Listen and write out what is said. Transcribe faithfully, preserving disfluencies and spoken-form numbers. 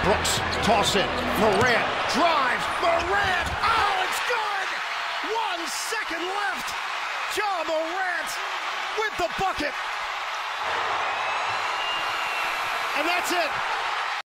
Brooks, toss it. Morant drives. Morant. Oh, it's good. One second left. Ja Morant with the bucket. And that's it.